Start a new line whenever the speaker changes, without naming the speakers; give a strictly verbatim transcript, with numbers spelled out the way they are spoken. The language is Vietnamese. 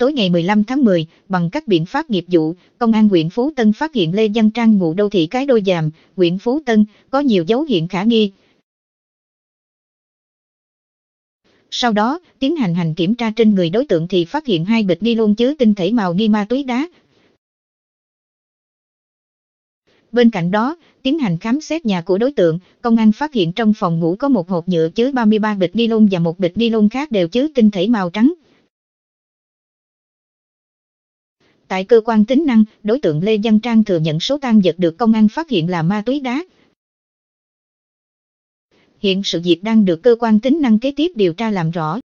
tối ngày mười lăm tháng mười, bằng các biện pháp nghiệp vụ, Công an huyện Phú Tân phát hiện Lê Văn Trang ngụ đô thị Cái Đôi Giàm, huyện Phú Tân, có nhiều dấu hiệu khả nghi. Sau đó, tiến hành hành kiểm tra trên người đối tượng thì phát hiện hai bịch ni lông chứa tinh thể màu nghi ma túy đá. Bên cạnh đó, tiến hành khám xét nhà của đối tượng, công an phát hiện trong phòng ngủ có một hộp nhựa chứa ba mươi ba bịch ni lông và một bịch ni lông khác đều chứa tinh thể màu trắng. Tại cơ quan tín năng, đối tượng Lê Văn Trang thừa nhận số tang vật được công an phát hiện là ma túy đá. Hiện sự việc đang được cơ quan tín năng kế tiếp điều tra làm rõ.